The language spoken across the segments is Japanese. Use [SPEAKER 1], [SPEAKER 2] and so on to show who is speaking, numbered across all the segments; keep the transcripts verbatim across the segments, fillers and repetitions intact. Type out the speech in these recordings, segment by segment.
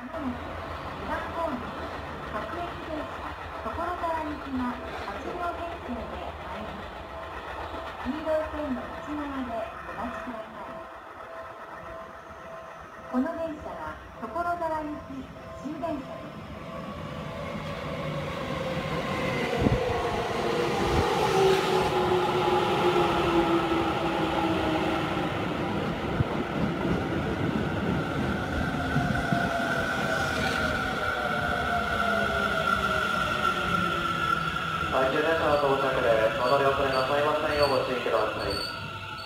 [SPEAKER 1] この電車は所沢行き終電車です。
[SPEAKER 2] 最終電車の到着です。お乗り遅れなさいませんようご注意ください。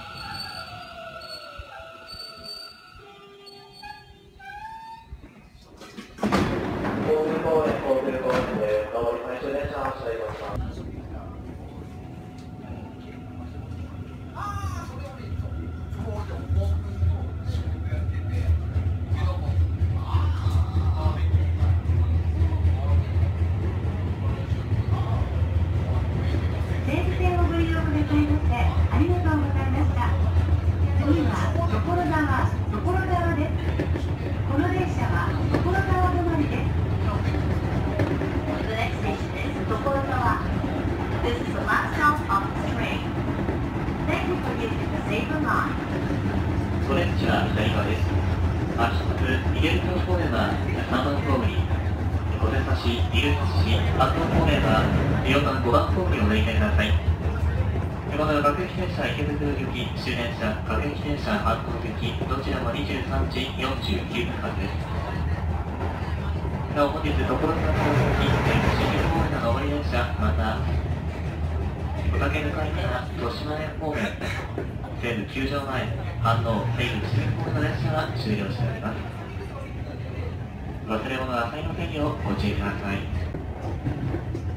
[SPEAKER 3] ストレッチは左側です。発出、逃げる方向面はさんばんホームに、小手差し、入る差し、反対方面はよんばん、ごばんホームにお乗り換えください。この各駅停車池袋行き、終電車、各駅停車反抗行き、どちらもにじゅうさんじよんじゅうきゅうふん発です。なお本日、所沢行き、新宿方面の上り電車、また、小竹向かいから豊島園方面、西武球場前、飯能、西武新宿方面の列車は終了しております。忘れ物はあさりませんようご注意ください。